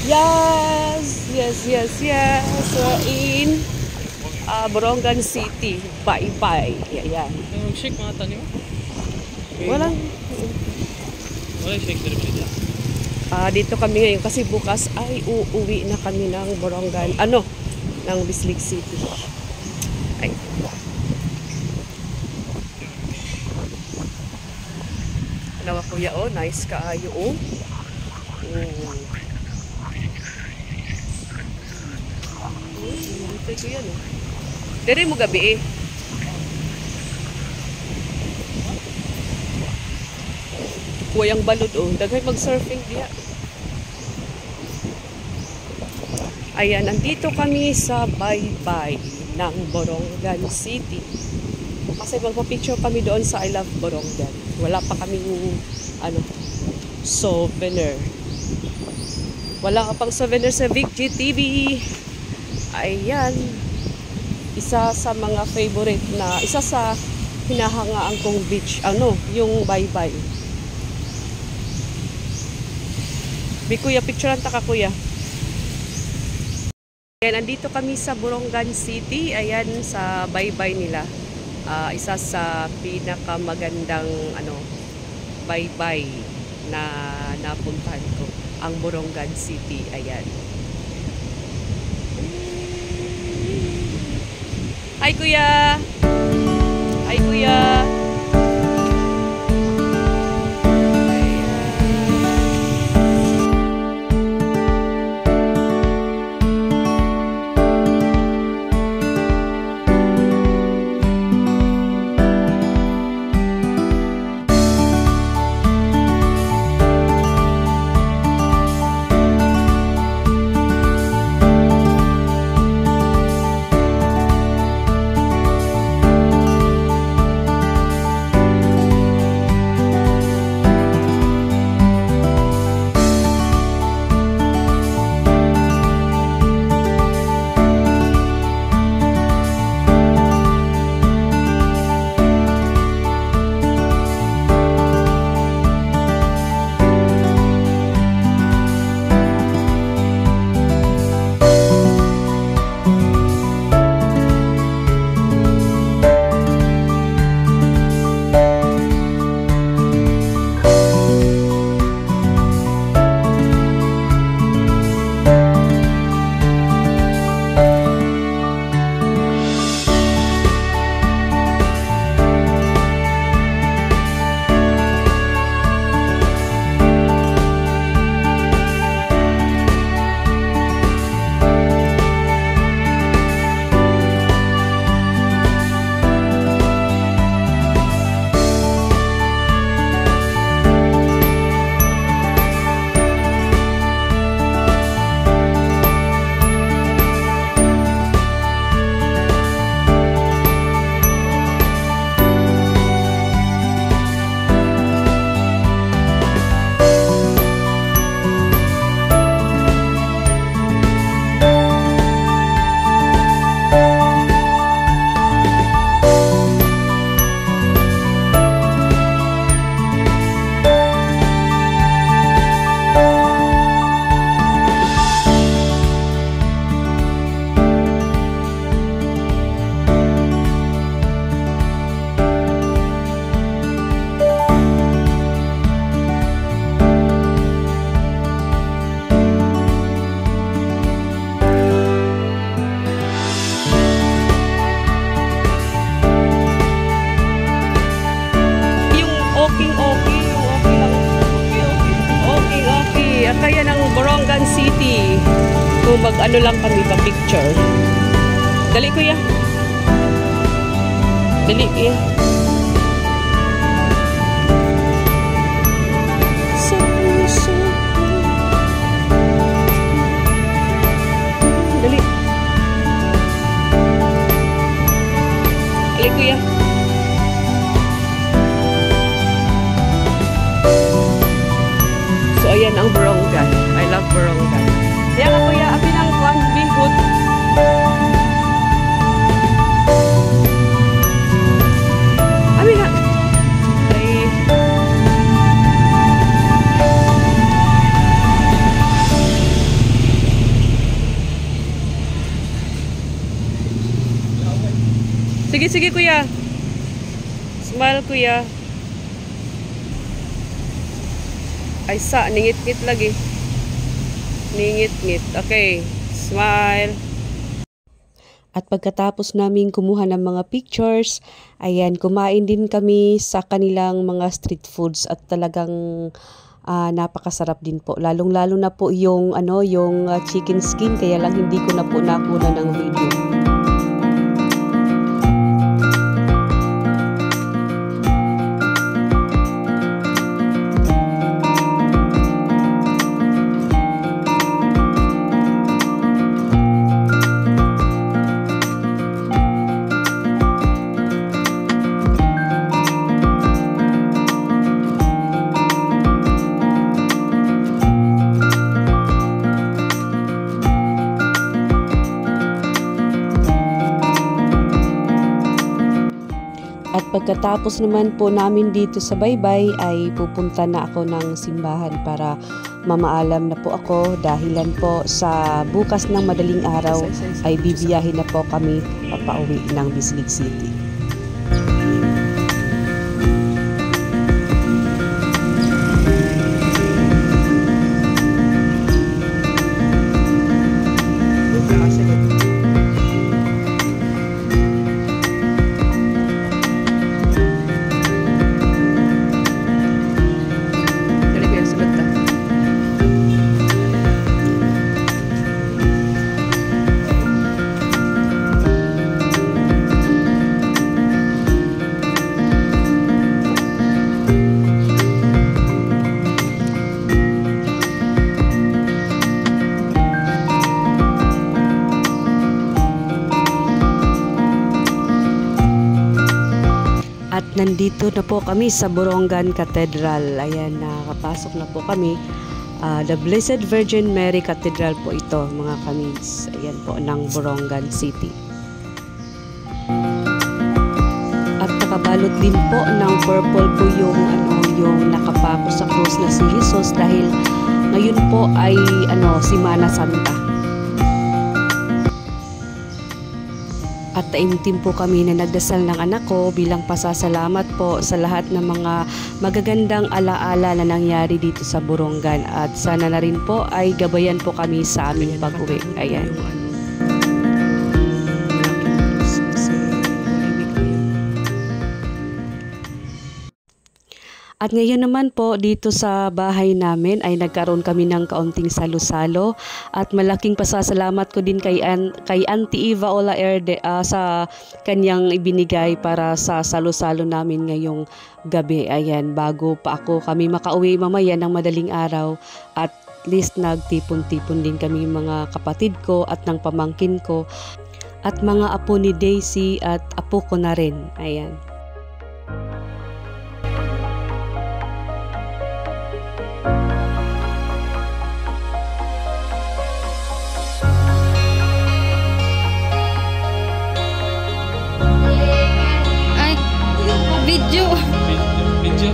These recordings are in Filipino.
Yes, yes, yes, yes. We're in Borongan City. Bye-bye. Ayan. Shake mga tanim. Walang... Wala shake dito dito. Dito kami ngayon kasi bukas ay uuwi na kami ng Borongan. Ng Bislig City. Ay. Nawa kuya, oh. Nice kaayo, oh. Ito yan, oh. Dere mo gabi, eh. Kuwayang balod, oh. Dagay mag-surfing diya. Ayan, nandito kami sa bye-bye ng Borongan City. Kasi magpa-picture kami doon sa I Love Borongan. Wala pa kaming souvenir. Wala ka pang souvenir sa Vic GTV. Ayan. Isa sa mga favorite na, isa sa hinahangaan kong beach. Yung bye-bye. Kuya, picturean ta ka, kuya. Ayan, andito kami sa Borongan City. Ayan, sa bye-bye nila. Isa sa pinakamagandang bye-bye na napuntahan ko. Ang Borongan City. Ayan. Hi, kuya! Hi, kuya! Kaya ng Borongan City. Kung lang kami pa picture. Dali kuya. Dali kuya. Dali. Dali kuya. So ayan ang Borongan. I love Borongan. Kaya ka kuya, api ng kwan, bihot. Sige, sige kuya. Smile kuya. Ay sa, ningit-ngit lagi. Ningit-ngit. Okay. Smile. At pagkatapos namin kumuha ng mga pictures, ayan, kumain din kami sa kanilang mga street foods at talagang napakasarap din po. Lalong-lalo na po yung chicken skin, kaya lang hindi ko na po nakuna ng video. At pagkatapos naman po namin dito sa Baybay ay pupunta na ako ng simbahan para mamaalam na po ako dahilan po sa bukas ng madaling araw ay bibiyahin na po kami papauwi ng Bislig City. At nandito na po kami sa Borongan Cathedral. Ayan, nakapasok na po kami. The Blessed Virgin Mary Cathedral po ito, mga kamids. Ayan po, ng Borongan City. At nakabalot din po ng purple po yung nakapako sa cross na si Jesus dahil ngayon po ay Semana Santa. At taimtim po kami na nagdasal ng anak ko bilang pasasalamat po sa lahat ng mga magagandang alaala na nangyari dito sa Borongan. At sana na rin po ay gabayan po kami sa aming pag-uwi. Ayan. At ngayon naman po dito sa bahay namin ay nagkaroon kami ng kaunting salo-salo at malaking pasasalamat ko din kay Auntie Eva Olaerde sa kanyang ibinigay para sa salo-salo namin ngayong gabi. Ayan, bago pa kami makauwi mamaya ng madaling araw at least nagtipon-tipon din kami mga kapatid ko at ng pamangkin ko at mga apo ni Daisy at apo ko na rin. Ayan. Video. Video.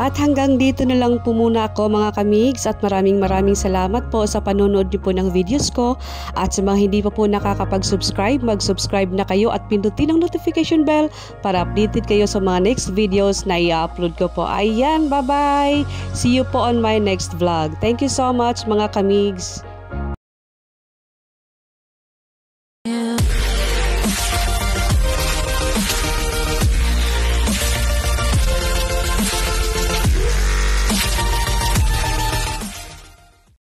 At hanggang dito na lang po muna ako mga kamigs at maraming salamat po sa panonood niyo po ng videos ko. At sa mga hindi pa po nakakapag-subscribe, mag-subscribe na kayo at pindutin ang notification bell para updated kayo sa mga next videos na i-upload ko po. Ayan, bye-bye! See you po on my next vlog. Thank you so much mga kamigs!